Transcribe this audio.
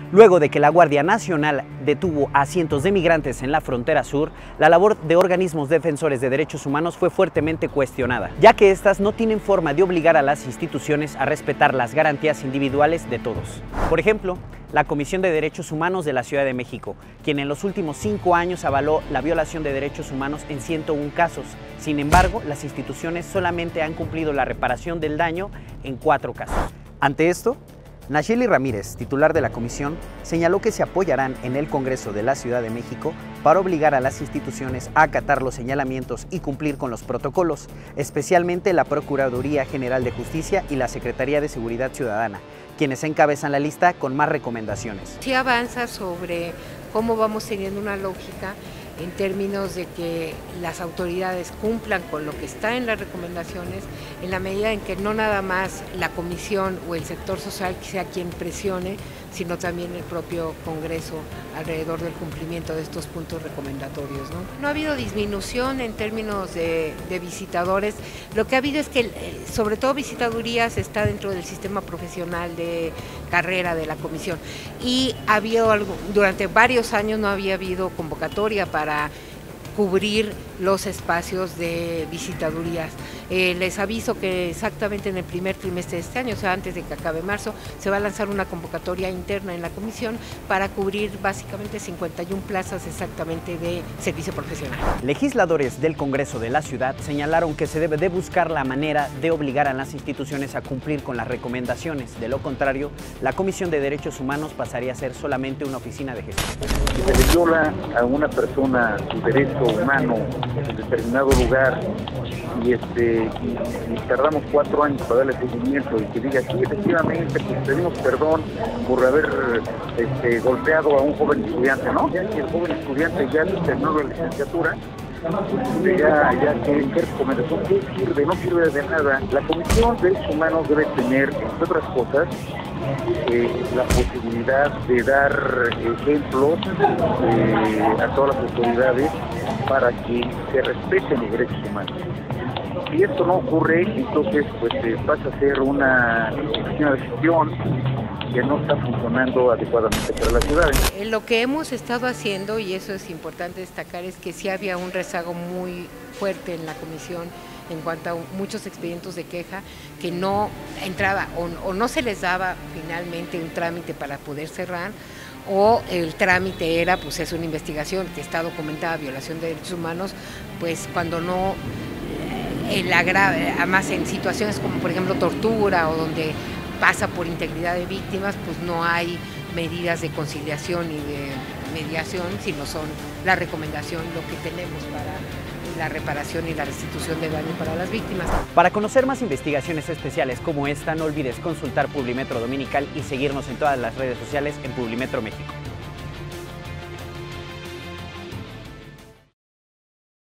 Luego de que la Guardia Nacional detuvo a cientos de migrantes en la frontera sur, la labor de organismos defensores de derechos humanos fue fuertemente cuestionada, ya que éstas no tienen forma de obligar a las instituciones a respetar las garantías individuales de todos. Por ejemplo, la Comisión de Derechos Humanos de la Ciudad de México, quien en los últimos 5 años avaló la violación de derechos humanos en 101 casos. Sin embargo, las instituciones solamente han cumplido la reparación del daño en 4 casos. Ante esto, Nacheli Ramírez, titular de la comisión, señaló que se apoyarán en el Congreso de la Ciudad de México para obligar a las instituciones a acatar los señalamientos y cumplir con los protocolos, especialmente la Procuraduría General de Justicia y la Secretaría de Seguridad Ciudadana, quienes encabezan la lista con más recomendaciones. Sí avanza sobre cómo vamos teniendo una lógica en términos de que las autoridades cumplan con lo que está en las recomendaciones, en la medida en que no nada más la comisión o el sector social sea quien presione, sino también el propio Congreso alrededor del cumplimiento de estos puntos recomendatorios, ¿no? No ha habido disminución en términos de visitadores, lo que ha habido es que sobre todo visitadurías está dentro del sistema profesional de carrera de la comisión y ha habido durante varios años no había habido convocatoria para cubrir los espacios de visitadurías. Les aviso que exactamente en el primer trimestre de este año, o sea, antes de que acabe marzo, se va a lanzar una convocatoria interna en la comisión para cubrir básicamente 51 plazas exactamente de servicio profesional. Legisladores del Congreso de la Ciudad señalaron que se debe de buscar la manera de obligar a las instituciones a cumplir con las recomendaciones. De lo contrario, la Comisión de Derechos Humanos pasaría a ser solamente una oficina de gestión. Si se le viola a una persona su derecho humano en determinado lugar y tardamos 4 años para darle seguimiento y que diga, sí, efectivamente, pues pedimos perdón por haber golpeado a un joven estudiante, ¿no? Ya que el joven estudiante ya terminó la licenciatura, pues ya que recomendación, ¿qué sirve? No sirve de nada. La Comisión de Derechos Humanos debe tener, entre otras cosas, la posibilidad de dar ejemplos a todas las autoridades para que se respeten los derechos humanos. Si esto no ocurre, entonces pues pasa a ser una oficina de gestión que no está funcionando adecuadamente para las ciudades. Lo que hemos estado haciendo, y eso es importante destacar, es que sí había un rezago muy fuerte en la comisión en cuanto a muchos expedientes de queja que no entraba o no se les daba finalmente un trámite para poder cerrar, o el trámite era, pues es una investigación que está documentada, violación de derechos humanos, pues cuando no además en situaciones como por ejemplo tortura o donde pasa por integridad de víctimas, pues no hay medidas de conciliación y de mediación, sino son la recomendación, lo que tenemos para la reparación y la restitución de daño para las víctimas. Para conocer más investigaciones especiales como esta, no olvides consultar Publimetro Dominical y seguirnos en todas las redes sociales en Publimetro México.